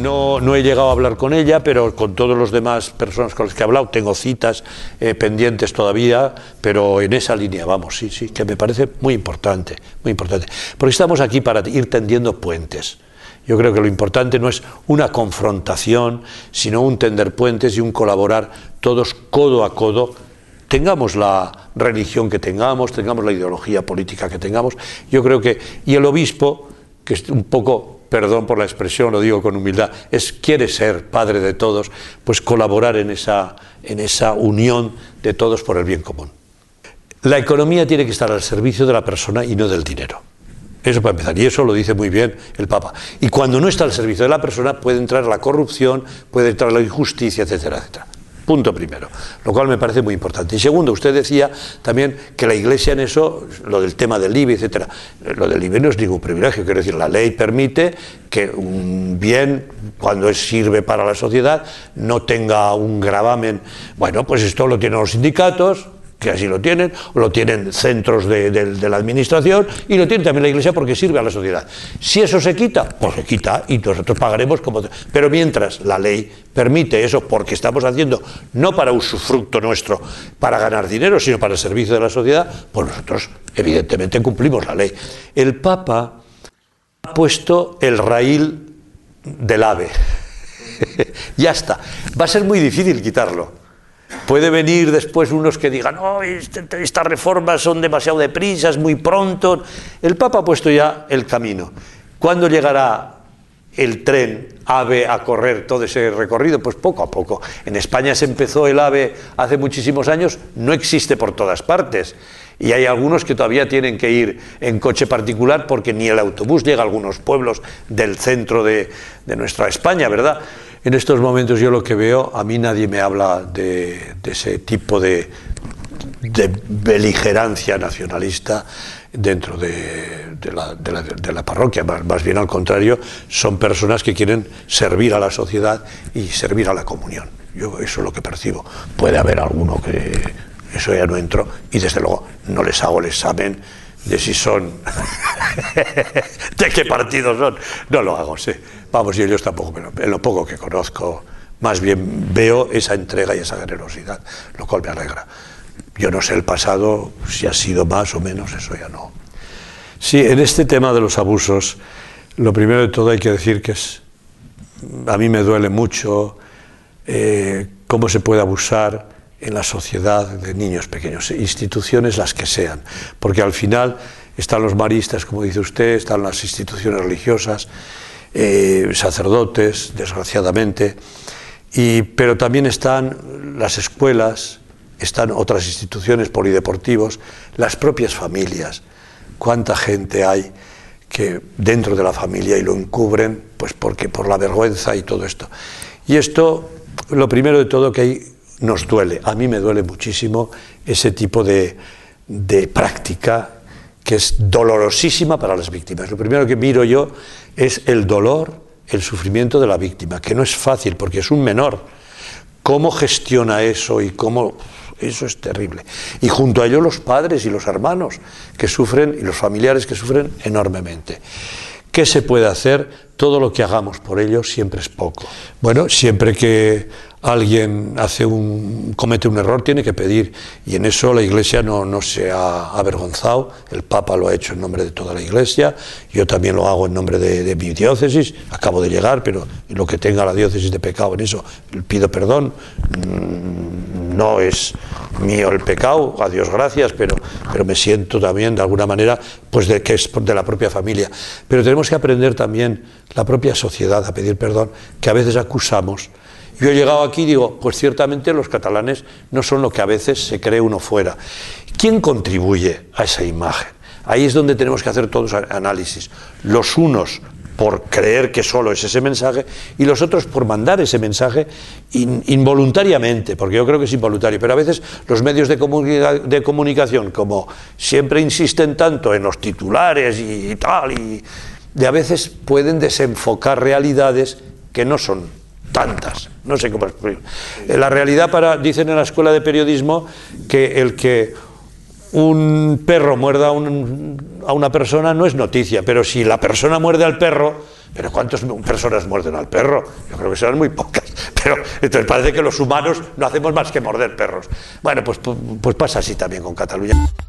no he llegado a hablar con ella, pero con todos los demás personas con las que he hablado, tengo citas pendientes todavía, pero en esa línea vamos, sí, que me parece muy importante, porque estamos aquí para ir tendiendo puentes. Yo creo que lo importante no es una confrontación, sino un tender puentes y un colaborar todos codo a codo, tengamos la religión que tengamos la ideología política que tengamos. Yo creo que, y el obispo, que es un poco, perdón por la expresión, lo digo con humildad, quiere ser padre de todos, pues colaborar en esa unión de todos por el bien común. La economía tiene que estar al servicio de la persona y no del dinero. Eso para empezar, y eso lo dice muy bien el Papa. Y cuando no está al servicio de la persona puede entrar la corrupción, puede entrar la injusticia, etcétera, etcétera. Punto primero, lo cual me parece muy importante. Y segundo, usted decía también que la Iglesia en eso, lo del tema del IBI, etcétera, lo del IBI no es ningún privilegio, quiero decir, la ley permite que un bien, cuando sirve para la sociedad, no tenga un gravamen. Bueno, pues esto lo tienen los sindicatos, que así lo tienen, o lo tienen centros de la administración, y lo tiene también la Iglesia porque sirve a la sociedad. Si eso se quita, pues se quita y nosotros pagaremos como... Pero mientras la ley permite eso, porque estamos haciendo, no para usufructo nuestro, para ganar dinero, sino para el servicio de la sociedad, pues nosotros evidentemente cumplimos la ley. El Papa ha puesto el raíl del AVE. Ya está. Va a ser muy difícil quitarlo. Puede venir después unos que digan, no, estas reformas son demasiado deprisas, muy pronto. El Papa ha puesto ya el camino. ¿Cuándo llegará el tren AVE a correr todo ese recorrido? Pues poco a poco. En España se empezó el AVE hace muchísimos años, no existe por todas partes. Y hay algunos que todavía tienen que ir en coche particular porque ni el autobús llega a algunos pueblos del centro de nuestra España, ¿verdad? En estos momentos yo lo que veo, a mí nadie me habla de ese tipo de beligerancia nacionalista dentro de la parroquia, más bien al contrario, son personas que quieren servir a la sociedad y servir a la comunión. Yo eso es lo que percibo. Puede haber alguno que eso ya no entro y desde luego no les hago el examen de si son de qué partido son, no lo hago, sí. Vamos, y ellos tampoco, pero en lo poco que conozco, más bien veo esa entrega y esa generosidad, lo cual me alegra. Yo no sé el pasado, si ha sido más o menos, eso ya no. Sí, en este tema de los abusos, lo primero de todo hay que decir que a mí me duele mucho cómo se puede abusar en la sociedad de niños pequeños, instituciones las que sean, porque al final están los maristas, como dice usted, están las instituciones religiosas, sacerdotes, desgraciadamente, pero también están las escuelas, están otras instituciones polideportivos, las propias familias. ¿Cuánta gente hay que dentro de la familia y lo encubren, pues porque por la vergüenza y todo esto? Y esto, lo primero de todo que nos duele, a mí me duele muchísimo ese tipo de práctica que es dolorosísima para las víctimas. Lo primero que miro yo es el dolor, el sufrimiento de la víctima, que no es fácil porque es un menor. ¿Cómo gestiona eso y cómo...? Eso es terrible. Y junto a ello los padres y los hermanos que sufren y los familiares que sufren enormemente. ¿Qué se puede hacer? Todo lo que hagamos por ellos siempre es poco. Bueno, siempre que alguien comete un error tiene que pedir, y en eso la Iglesia no se ha avergonzado. El Papa lo ha hecho en nombre de toda la Iglesia, yo también lo hago en nombre de mi diócesis, acabo de llegar, pero lo que tenga la diócesis de pecado en eso, pido perdón. No es mío el pecado, a Dios gracias, pero me siento también de alguna manera pues que es de la propia familia. Pero tenemos que aprender también la propia sociedad a pedir perdón, que a veces acusamos. Yo he llegado aquí y digo, pues ciertamente los catalanes no son lo que a veces se cree uno fuera. ¿Quién contribuye a esa imagen? Ahí es donde tenemos que hacer todos análisis. Los unos por creer que solo es ese mensaje y los otros por mandar ese mensaje involuntariamente, porque yo creo que es involuntario, pero a veces los medios de comunicación, como siempre insisten tanto en los titulares y tal, y a veces pueden desenfocar realidades que no son tantas, no sé cómo explicarlo. La realidad, dicen en la escuela de periodismo que el que un perro muerda a una persona no es noticia, pero si la persona muerde al perro, pero ¿cuántas personas muerden al perro? Yo creo que serán muy pocas. Pero entonces parece que los humanos no hacemos más que morder perros. Bueno, pues pasa así también con Cataluña.